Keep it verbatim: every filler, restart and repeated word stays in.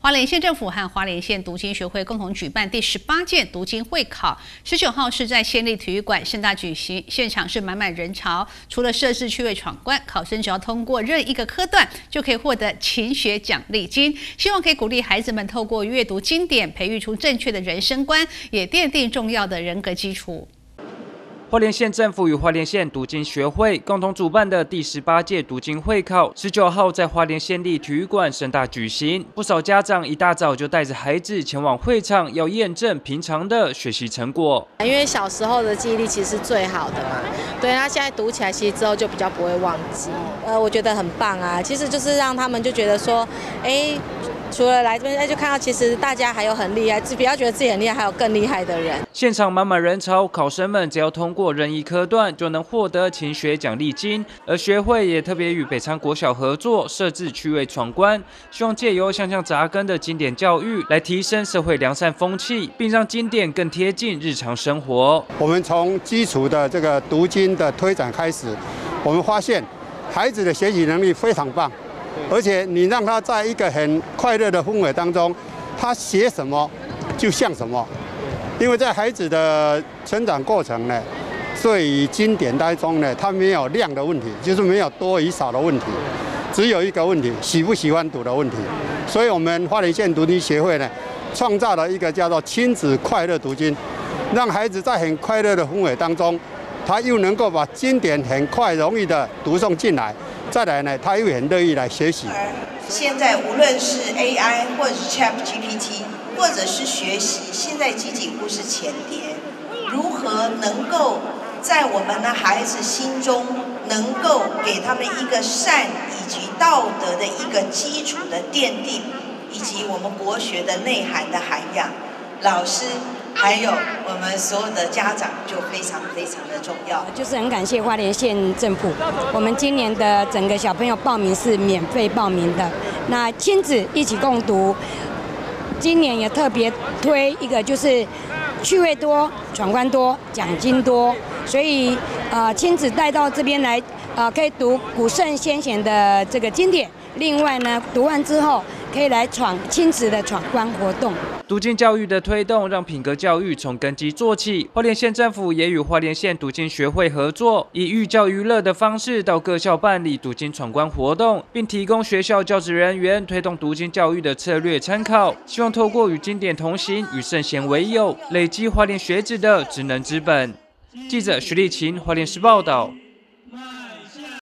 花莲县政府和花莲县读经学会共同举办第十八届读经会考，十九号是在县立体育馆盛大举行，现场是满满人潮。除了设置趣味闯关，考生只要通过任一个科段，就可以获得勤学奖励金。希望可以鼓励孩子们透过阅读经典，培育出正确的人生观，也奠定重要的人格基础。 花莲县政府与花莲县读经学会共同主办的第十八届读经会考，十九号在花莲县立体育馆盛大举行。不少家长一大早就带着孩子前往会场，要验证平常的学习成果。 因为小时候的记忆力其实是最好的嘛，对，他现在读起来其实之后就比较不会忘记。呃，我觉得很棒啊，其实就是让他们就觉得说，哎。 除了来这边，哎，就看到其实大家还有很厉害，不要觉得自己很厉害，还有更厉害的人。 现场满满人潮，考生们只要通过任意科段，就能获得勤学奖励金。而学会也特别与北昌国小合作，设置趣味闯关，希望借由向上扎根的经典教育，来提升社会良善风气，并让经典更贴近日常生活。 我们从基础的这个读经的推展开始，我们发现孩子的学习能力非常棒。 而且你让他在一个很快乐的氛围当中，他写什么就像什么，因为在孩子的成长过程呢，所以经典当中呢，他没有量的问题，就是没有多与少的问题，只有一个问题，喜不喜欢读的问题。所以我们花莲县读经协会呢，创造了一个叫做亲子快乐读经，让孩子在很快乐的氛围当中，他又能够把经典很快容易的读诵进来。 再来呢，他又很乐意来学习。 现在无论是 A I 或者是 Chat G P T， 或者是学习，现在几乎是前碟。如何能够在我们的孩子心中，能够给他们一个善以及道德的一个基础的奠定，以及我们国学的内涵的涵养，老师。 还有我们所有的家长就非常非常的重要， 就是很感谢花莲县政府，我们今年的整个小朋友报名是免费报名的，那亲子一起共读，今年也特别推一个就是趣味多、闯关多、奖金多，所以呃亲子带到这边来，呃可以读古圣先贤的这个经典，另外呢读完之后。 可以来闯亲子的闯关活动。 读经教育的推动，让品格教育从根基做起。花莲县政府也与花莲县读经学会合作，以寓教于乐的方式到各校办理读经闯关活动，并提供学校教职人员推动读经教育的策略参考。希望透过与经典同行、与圣贤为友，累积花莲学子的职能资本。记者徐立琴，花莲市报道。